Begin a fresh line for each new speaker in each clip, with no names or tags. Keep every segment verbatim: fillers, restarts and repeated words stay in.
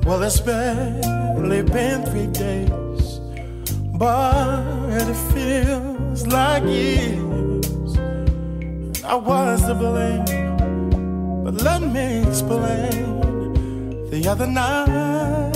Well, it's barely been three days, but it feels like years. I was to blame, but let me explain. The other night,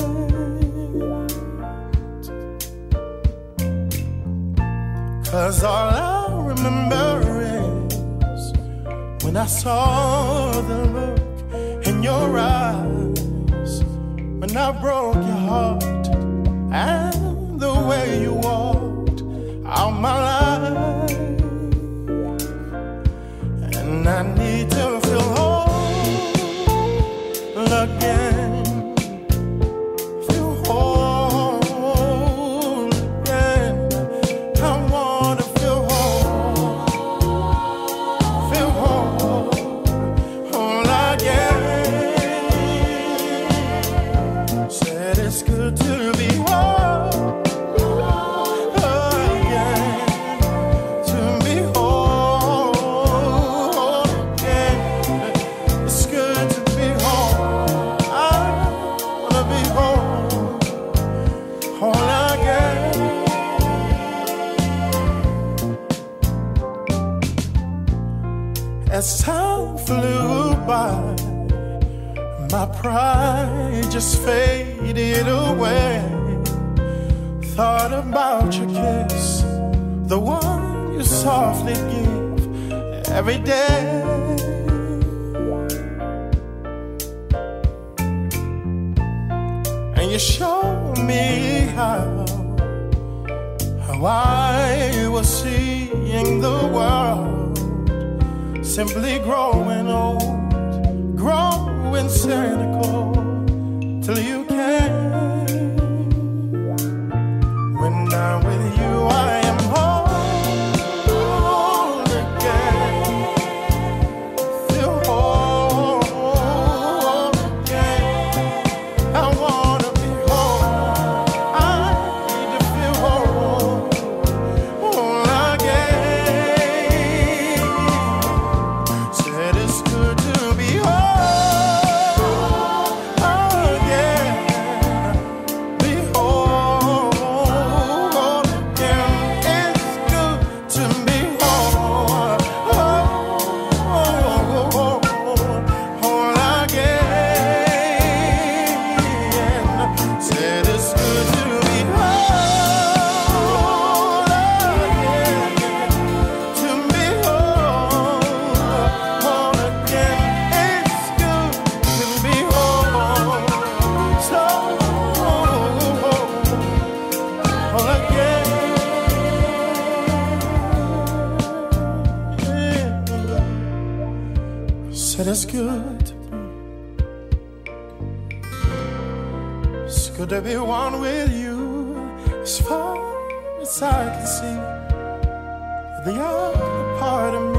'cause all I remember is when I saw the look in your eyes, when I broke your heart, and the way you walked out my life. And I need to feel whole again, feel whole again. I wanna feel whole, feel whole, whole again. Said it's good to be whole. As time flew by, my pride just faded away. Thought about your kiss, the one you softly give every day. And you showed me how, how I was seeing the world. Simply growing old, growing cynical, till you came. When I'm with you, I am whole again. Feel whole again. I wanna be whole. I need to feel whole, whole again. Said it's good to be, it's good to be one with you. As far as I can see, the other part of me